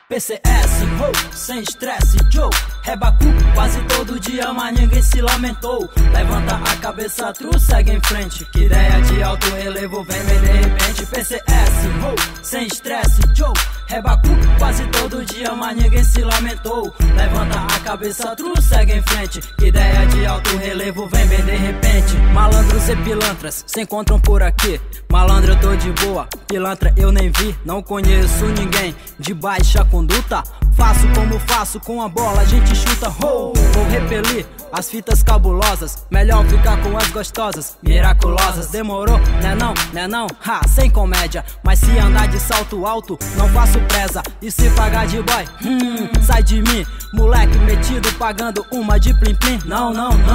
PCS, sem estresse, Joe, rebacu quase todo dia, mas ninguém se lamentou. Levanta a cabeça, tru, segue em frente, que ideia de alto relevo vem bem de repente. PCS, sem estresse, Joe, rebacu quase todo dia, mas ninguém se lamentou. Levanta a cabeça, tru, segue em frente, que ideia de alto relevo vem bem de repente. Malandros e pilantras se encontram por aqui. Malandro eu tô de boa, pilantra eu nem vi. Não conheço ninguém de baixa conduta. Faço como faço, com a bola a gente chuta. Vou repelir as fitas cabulosas. Melhor ficar com as gostosas, miraculosas. Demorou, né não, sem comédia. Mas se andar de salto alto, não faço presa. E se pagar de boy, sai de mim. Moleque metido pagando uma de plim plim. Não,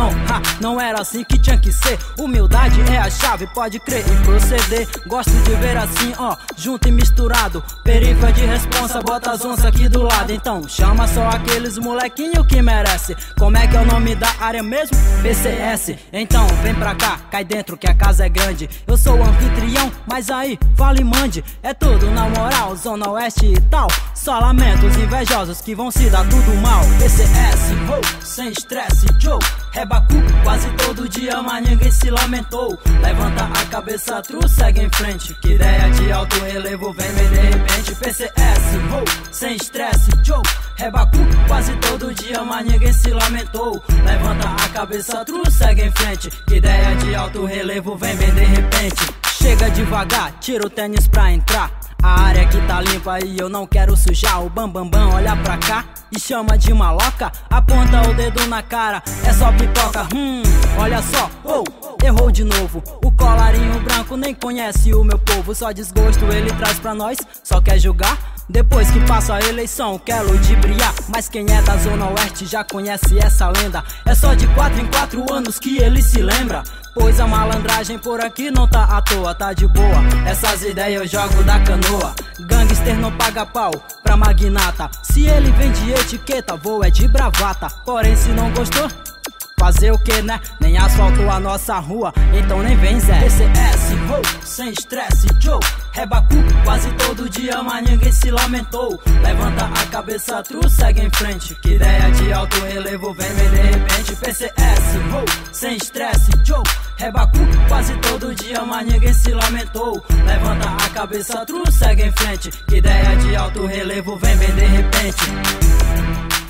não era assim que tinha que ser. Humildade é a chave, pode crer e proceder. Gosto de ver assim, ó, junto e misturado. Perifa de responsa, bota as onças aqui do lado. Então chama só aqueles molequinho que merece. Como é que é o nome da área mesmo? PCS. Então vem pra cá, cai dentro que a casa é grande. Eu sou o anfitrião, mas aí fala e mande. É tudo na moral, zona oeste e tal. Só lamento os invejosos que vão se dar tudo mal. PCS, sem estresse, Joe, rebacu quase todo dia, mas ninguém se lamentou. Levanta a cabeça, tru, segue em frente, que ideia de alto relevo vem bem de repente. PCS, sem estresse, Joe, rebacu quase todo dia, mas ninguém se lamentou. Levanta a cabeça, tru, segue em frente, que ideia de alto relevo vem bem de repente. Chega devagar, tira o tênis pra entrar. A área aqui tá limpa e eu não quero sujar. O bambambam olha pra cá e chama de maloca. Aponta o dedo na cara, é só pipoca. Olha só, errou de novo. O colarinho branco nem conhece o meu povo. Só desgosto ele traz pra nós, só quer julgar. Depois que passa a eleição, quer ludibriar. Mas quem é da zona oeste já conhece essa lenda. É só de 4 em 4 anos que ele se lembra. Pois a malandragem por aqui não tá à toa, tá de boa. Essas ideias eu jogo da canoa. Gangster não paga pau pra magnata. Se ele vem de etiqueta, voo é de bravata. Porém se não gostou, fazer o que, né? Nem asfaltou a nossa rua, então nem vem Zé. PCS, sem estresse, Joe, rebacu quase todo dia, mas ninguém se lamentou. Levanta a cabeça, tru, segue em frente, que ideia de alto relevo vem bem de repente. PCS, sem estresse, Joe, rebacu quase todo dia, mas ninguém se lamentou. Levanta a cabeça, tru, segue em frente, que ideia de alto relevo vem bem de repente.